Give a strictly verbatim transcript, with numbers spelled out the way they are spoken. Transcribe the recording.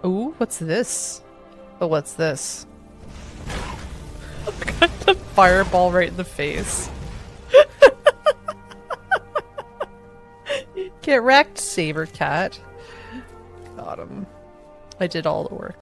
Ooh, what's this? Oh, what's this? Got the fireball right in the face. Get wrecked, saber cat. Got him. I did all the work.